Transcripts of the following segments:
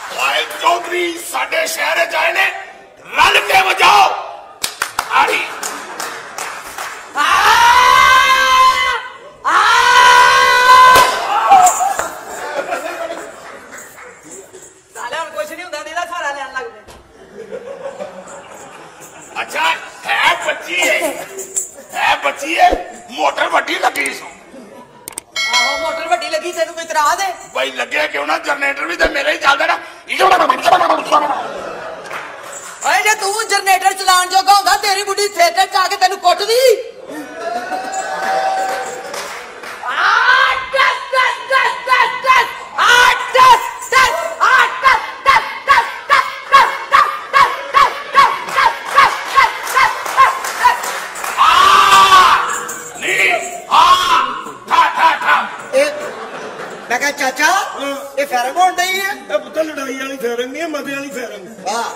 while Chaudhary साडे शहर च आए ने रल के बजाओ ताड़ी कुछ नहीं होता नीला सारा लेन लग पे अच्छा है बच्ची है मोटर वड्डी लगी सो आहो मोटर वड्डी लगी तेन कोई इतराज है भाई लगे क्यों ना जनरेटर भी तो मेरा ही चलता ना अरे जे तू जनरेटर चलान जोगा होगा तेरी बुढ़ी थिएटर च आके तेन कुट दी मैं कहा चाचा ये फेरमोन नहीं है पुत्र लड़ाई वाली फेरंग नहीं है मदे वाली फेरंग वाह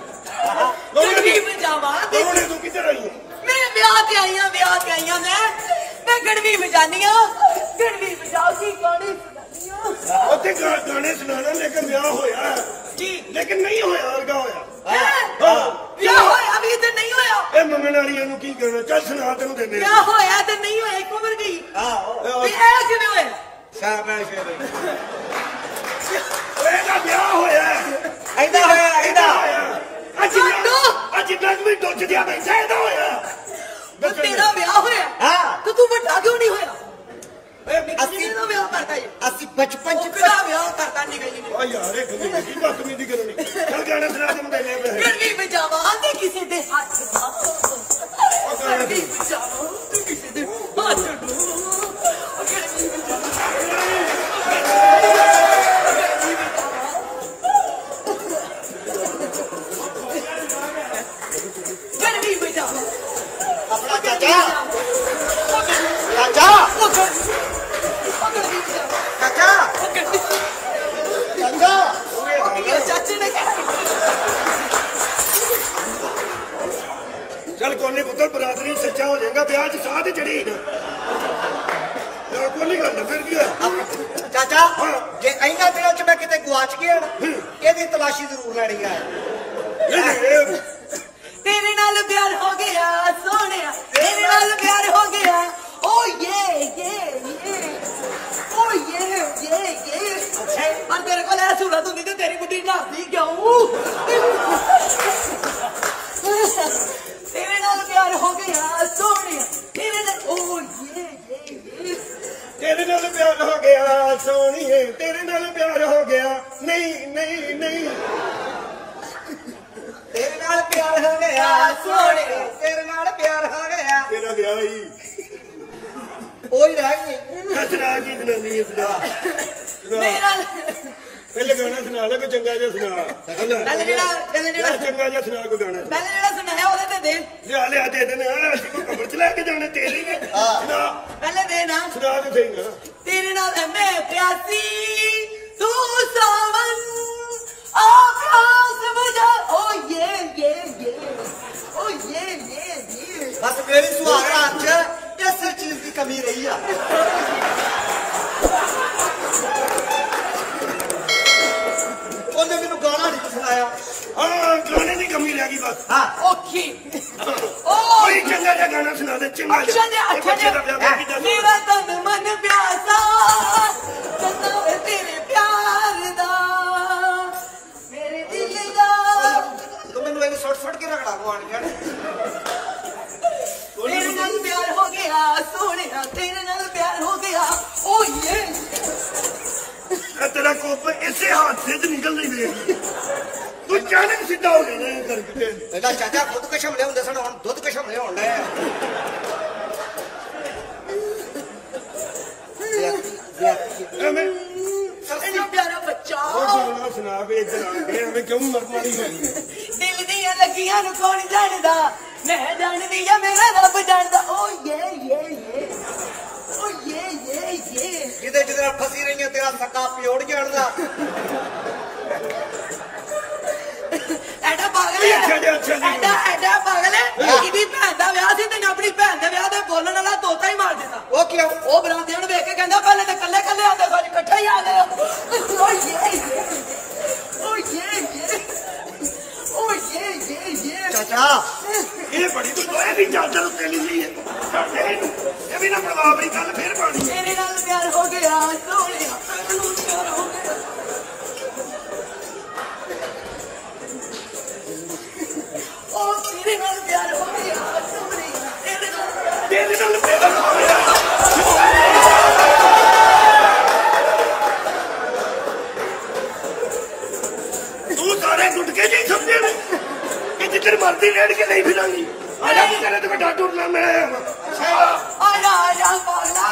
तू किधर आई है मैं ब्याह ते आई हां मैं गड़वी बजानी हां गड़वी बजाओ की गाने सुनानी हां ओथे गाने सुनाना लेकिन ब्याह होया जी लेकिन नहीं होया अर्गा होया ब्याह होया अभी ते नहीं होया ए मंगण वालियां नु की कहना चल सुना तेनु देने ब्याह होया ते नहीं होया एक उम्र गई हां ते ए किवें होया शाबाश एदा ब्याह होया ऐदा होया ऐदा अज तक भी डुੱਜ दिया बैठा एदा होया तो तेरा ब्याह होया हां तो तू बड़ा क्यों नहीं होया असली तो ब्याह करता है असि बचपन च तेरा ब्याह करता नहीं गई ओ यार एक की बात नहीं करनी चल गाना सुना दे मुंडे ने गड़वी बजावा ते किसी दे हाथ गड़वी बजावा ते किसी दे हाथ गड़वी बजावा अपना चाचा चाचा चाचा चाचा चाचे ने चल कोने पुत्र बरादरी सच्चा हो जाएगा ब्याह च साथ चढ़ी ना कोनी गल फिर की चाचा जे इन्हां दिनों च मैं किते गवाच गया ना एदी तलाशी जरूर लेनी है तेरे नाल प्यार हो गया सोनिया तेरे नाल प्यार हो गया ओ ये ओ ये पर तेरे को ऐसा सुना तू नहीं तो तेरी बुढ़ी नाती क्यों तेरे नाल प्यार हो गया सोनिया तेरे नाल ओ ये तेरे नाल प्यार हो गया सोनिए तेरे नाल प्यार हो गया नहीं तेरे नाल प्यार हो गया सोने तेरे नाल प्यार हो गया तेरा ब्याह ही ओही रह गई सुना की जनानी सुना मेरा पहले गाना सुना ले कोई चंगा जिहा सुना पहले जेड़ा चंगा जिहा सुना कोई गाना पहले जेड़ा सुनाया ओदे ते दे ले दे देने असि को कब्र च लेके जाने तेरी ने सुना पहले दे ना सुना के सही ना तेरे नाल मैं प्यासी तू सावन आकाश बुझा ओ ये ओ ये बस मेरी सुहागरा च इस चीज की कमी रही है ਉਹਨੇ ਮੈਨੂੰ ਗਾਣਾ ਨਹੀਂ ਸੁਣਾਇਆ हाँ गाने की कमी रह गई बस हाँ ओके कोई चंगा जिहा गाना सुना दे चंगा अच्छा मेरा तन मन प्यासा चंदा तेरे प्यार दा मेरे दिल दा तो मैंने एक सुट के रगड़ा को आन गया तेरे नाल प्यार हो गया सोनिया तेरे नाल प्यार हो गया ओ ये तेरा कोप ऐसे हाथ से निकल नहीं दे तू अचानक सीधा हो गया करके ਇਹਦਾ ਚਾਚਾ ਖੁਦ ਕਸ਼ਮਲੇ ਹੁੰਦੇ ਸਨ ਹੁਣ ਦੁੱਧ ਕਸ਼ਮਲੇ ਹੋਣ ਡਏ मैं इतना प्यारा बच्चा गाना सुना के इधर आ गए हमें क्यों मरमारी होनी दिल दियां लगियां नु कौन जानदा मैं जानदी आ मेरा रब जानदा ओ ये ओ ये ਜਿਹਦੇ ਜਿਹਦੇ ਫਸੀ ਰਹੀਆਂ ਤੇਰਾ ਸੱਕਾ ਪਿਓੜ ਜਾਣਦਾ ਐਡਾ ਪਾਗਲ ਹੈ ਐਡਾ ਪਾਗਲ ਹੈ ਇਹਦੀ ਭੈਣ ਦਾ ਵਿਆਹ ਸੀ ਤੇ ਆਪਣੀ ਭੈਣ ਦੇ ਵਿਆਹ ਦੇ ਬੋਲਣ ਵਾਲਾ ਤੋਤਾ ਹੀ ਮਾਰ ਦਿੱਤਾ ਉਹ ਕਿਉਂ ਉਹ ਬਰਾਤੀਆਂ ਨੂੰ ਵੇਖ ਕੇ ਕਹਿੰਦਾ ਪਹਿਲੇ ਤੇ ਕੱਲੇ ਕੱਲੇ ਆਂਦੇ ਸੱਚ ਇਕੱਠੇ ਹੀ ਆ ਗਏ ਓ भी चादर उत्ते लिखी है छड्ड इहनूं ये भी ना पड़वा अपनी गल फिर पानी तेरे नाल प्यार हो गया सोहणिया तैनूं प्यार हो गया ओ तेरे नाल प्यार हो गया सोहणिया तेरे नाल प्यार हो गया तू सारे गुटके जी समझे ने कि जिधर मर्जी लेट के नहीं फिरांगी आजा की करे तो मैं टूटना मैं आजा पागला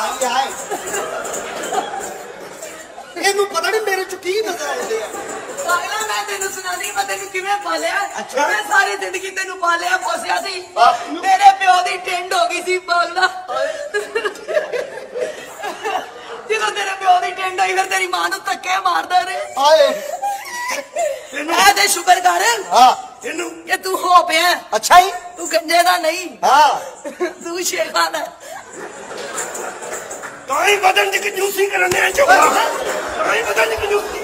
ਇਹਨੂੰ ਪਤਾ ਨਹੀਂ ਮੇਰੇ ਚ ਕੀ ਨਜ਼ਰ ਆਉਂਦੇ ਆ पागला मैं तेनू सुनानी मैं तेनू किवें पालिया मैं सारी जिंदगी तेनू पालिया पोसिया सी मेरे प्यो दी टिंड हो गई सी पागला ਜਦੋਂ तेरे प्यो दी टिंड होई फिर तेरी मां नू धक्के मारदा रहे ਆਏ मैं ते शुक्र कर ਹਾਂ ਇਹਨੂੰ कि तू हो पिया ਅੱਛਾ ਹੀ तू गंजे दा नहीं ਹਾਂ तू शेखा दा ਤਾਂ ਹੀ ਬਦਨ ਦੀ ਕੰਜੂਸੀ ਕਰਨੇ ਆ ਚੁੱਪ ਤਾਂ ਹੀ ਬਦਨ ਦੀ ਕੰਜੂਸੀ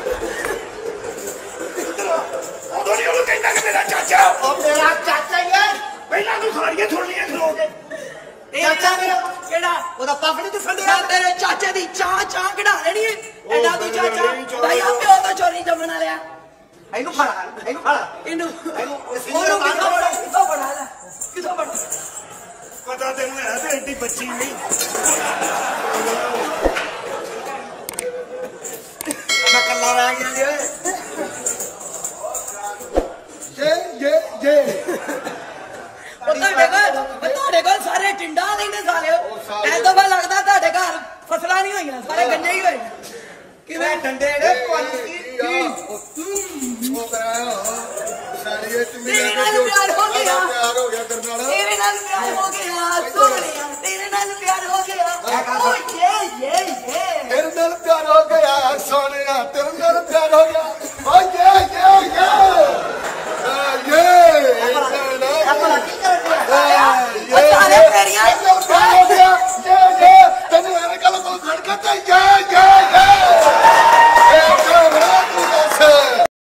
ਉਦੋਂ ਨਹੀਂ ਉਹਨੂੰ ਕਹਿੰਦਾ ਕਿ ਮੇਰਾ ਚਾਚਾ ਉਹ ਮੇਰਾ ਚਾਚਾ ਹੀ ਹੈ ਪਹਿਲਾਂ ਤੂੰ ਸਾਰੀਆਂ ਥੋੜੀਆਂ ਖਲੋ ਕੇ ਚਾਚਾ ਮੇਰਾ केड़ा ਉਹਦਾ ਪੱਖ ਨਹੀਂ ਦਿਸਣ मैं तेरे चाचे दी चाह कढ़ा लेनी है एडा तू चाचा भाई आ प्यो तो चोरी जमन वाले ਇਹਨੂੰ ਫੜਾ ਇਹਨੂੰ ਫੜਾ इनू ਇਹਨੂੰ ओनू किथों बड़ा ला किथों बड़ा ਪਤਾ ਤੈਨੂੰ ਹੈ ਤੇ ਐਡੀ ਬੱਚੀ ਨਹੀਂ ਮੈਂ ਕੱਲਾ ਰਹਿ ਗਿਆ ਜੇ ਤੁਹਾਡੇ ਕੋਲ ਸਾਰੇ ਟਿੰਡਾਂ ਦੇ ਨੇ ਸਾਲਿਓ ਐ ਦਫਾ ਲੱਗਦਾ ਤੁਹਾਡੇ ਘਰ ਫਸਲਾਂ ਨਹੀਂ ਹੋਈਆਂ ਸਾਰੇ ਗੰਜੇ ਹੀ ਹੋਏ ਕਿਵੇਂ ਡੰਡੇ ਨੇ ਕੁਆਲਿਟੀ ਉਹ ਕਰਾਇਆ ਸਾਰੀਏ ਤੁਸੀਂ ਤੇਰੇ ਨਾਲ ਪਿਆਰ ਹੋ ਗਿਆ ਪਿਆਰ ਹੋ ਗਿਆ ਤੇਰੇ ਨਾਲ ਤੇਰੇ ਨਾਲ ਪਿਆਰ ਹੋ ਗਿਆ ਸੋਹਣਿਆ ਤੇਰੇ ਨਾਲ ਪਿਆਰ ਹੋ ਗਿਆ ਓ ਇਹ ਤੇਰੇ ਨਾਲ ਪਿਆਰ ਹੋ ਗਿਆ ਸੋਹਣਿਆ ਤੇਰੇ ਨਾਲ ਪਿਆਰ ਹੋ